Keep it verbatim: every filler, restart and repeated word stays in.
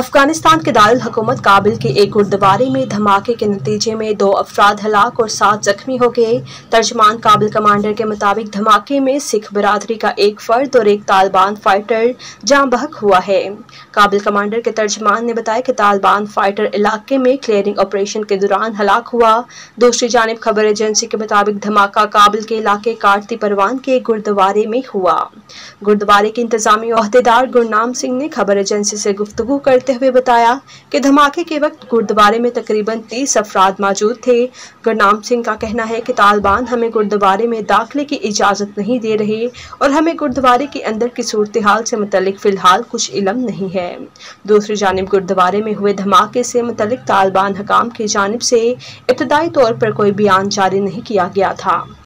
अफगानिस्तान के दारुल हुकूमत काबिल के एक गुरुद्वारे में धमाके के नतीजे में दो अफराद हलाक और सात जख्मी हो गए। तर्जमान काबिल कमांडर के मुताबिक धमाके में सिख बिरादरी का एक फर्द और एक तालिबान फाइटर जाँ बहक हुआ है। काबिल कमांडर के तर्जमान ने बताया कि तालिबान फाइटर इलाके में क्लियरिंग ऑपरेशन के दौरान हलाक हुआ। दूसरी जानिब खबर एजेंसी के मुताबिक धमाका काबिल के इलाके काटती परवान के गुरुद्वारे में हुआ। गुरुद्वारे के इंतजामी ओहदेदार गुरनाम सिंह ने खबर एजेंसी से गुफ्तगू करते हुए बताया कि धमाके के वक्त गुरुद्वारे में तकरीबन तीस अफराद मौजूद थे। गुरनाम सिंह का कहना है कि तालिबान हमें गुरुद्वारे में दाखिले की इजाजत नहीं दे रहे और हमें गुरुद्वारे के अंदर की सूरत हाल से मुतल्लिक फिलहाल कुछ इल्म नहीं है। दूसरी जानिब गुरुद्वारे में हुए धमाके से मुतल्लिक तालिबान हकाम की जानिब से इब्तदाई तौर पर कोई बयान जारी नहीं किया गया था।